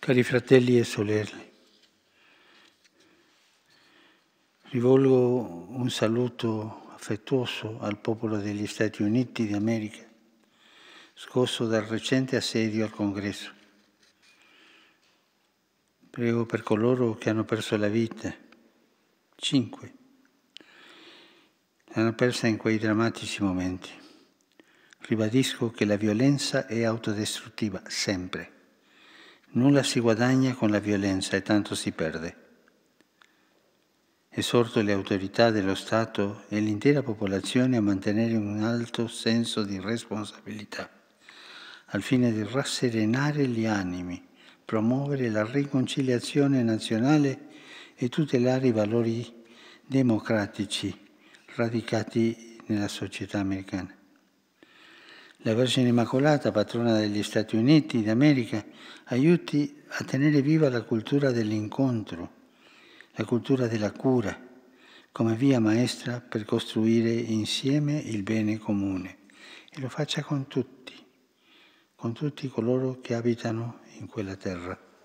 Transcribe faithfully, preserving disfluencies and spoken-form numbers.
Cari fratelli e sorelle, rivolgo un saluto affettuoso al popolo degli Stati Uniti d'America, scosso dal recente assedio al Congresso. Prego per coloro che hanno perso la vita, cinque, l'hanno persa in quei drammatici momenti. Ribadisco che la violenza è autodistruttiva, sempre. Nulla si guadagna con la violenza e tanto si perde. Esorto le autorità dello Stato e l'intera popolazione a mantenere un alto senso di responsabilità, al fine di rasserenare gli animi, promuovere la riconciliazione nazionale e tutelare i valori democratici radicati nella società americana. La Vergine Immacolata, patrona degli Stati Uniti d'America, aiuti a tenere viva la cultura dell'incontro, la cultura della cura, come via maestra per costruire insieme il bene comune. E lo faccia con tutti, con tutti coloro che abitano in quella terra.